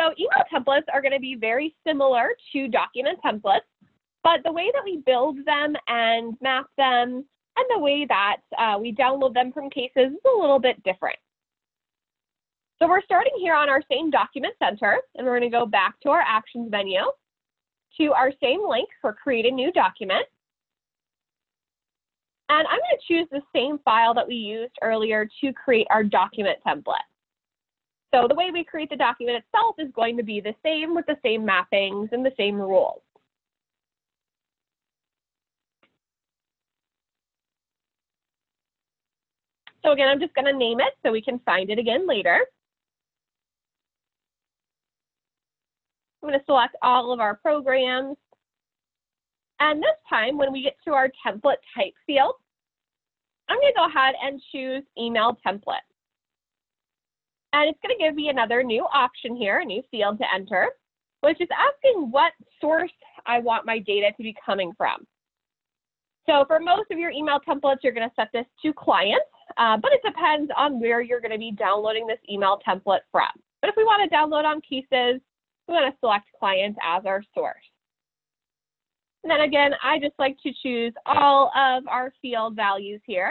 So email templates are going to be very similar to document templates, but the way that we build them and map them and the way that we download them from cases is a little bit different. So we're starting here on our same document center, and we're going to go back to our actions menu to our same link for create a new document. And I'm going to choose the same file that we used earlier to create our document template. So the way we create the document itself is going to be the same with the same mappings and the same rules. So again, I'm just going to name it so we can find it again later. I'm going to select all of our programs. And this time, when we get to our template type field, I'm going to go ahead and choose email template. And it's going to give me another new option here, a new field to enter, which is asking what source I want my data to be coming from. So for most of your email templates, you're going to set this to clients, but it depends on where you're going to be downloading this email template from. But if we want to download on cases, we want to select client as our source. And then again, I just like to choose all of our field values here.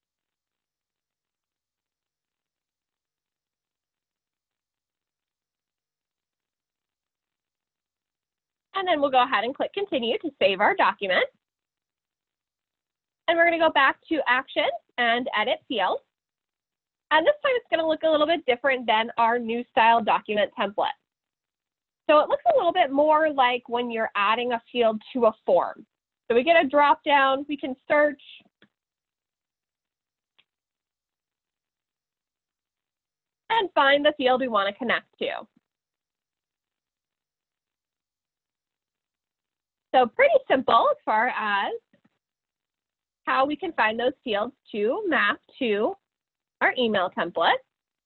And then we'll go ahead and click continue to save our document. And we're going to go back to action and edit field. And this time it's going to look a little bit different than our new style document template. So it looks a little bit more like when you're adding a field to a form. So we get a drop down, we can search. And find the field we want to connect to. So pretty simple as far as how we can find those fields to map to our email template.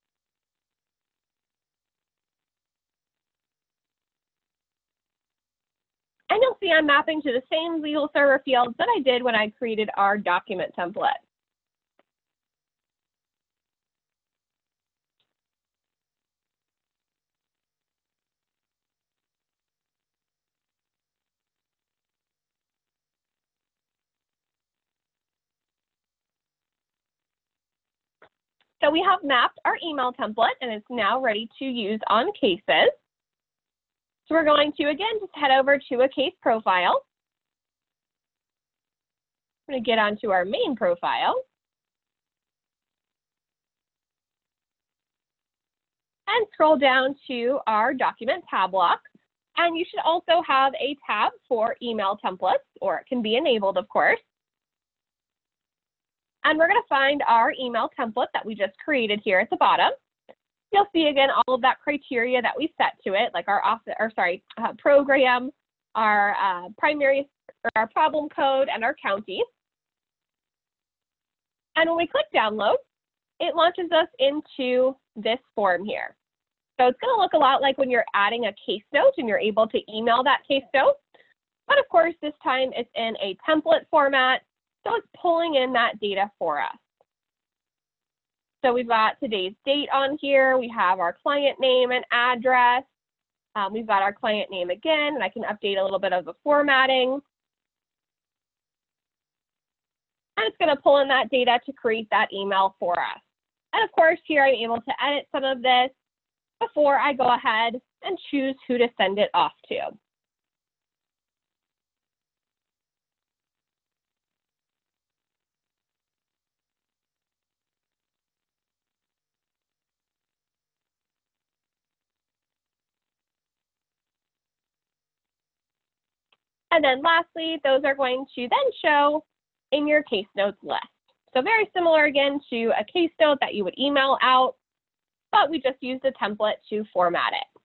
And you'll see I'm mapping to the same legal server fields that I did when I created our document template. So we have mapped our email template and it's now ready to use on cases. So we're going to, again, just head over to a case profile. I'm going to get onto our main profile. And scroll down to our document tab block. And you should also have a tab for email templates, or it can be enabled, of course. And we're going to find our email template that we just created here at the bottom. You'll see again all of that criteria that we set to it, like our program, our primary or our problem code, and our county. And when we click download, it launches us into this form here. So it's going to look a lot like when you're adding a case note and you're able to email that case note. But of course, this time it's in a template format. So it's pulling in that data for us. So we've got today's date on here. We have our client name and address. We've got our client name again, and I can update a little bit of the formatting. And it's going to pull in that data to create that email for us. And of course, here I'm able to edit some of this before I go ahead and choose who to send it off to. And then lastly, those are going to then show in your case notes list. So very similar again to a case note that you would email out, but we just used a template to format it.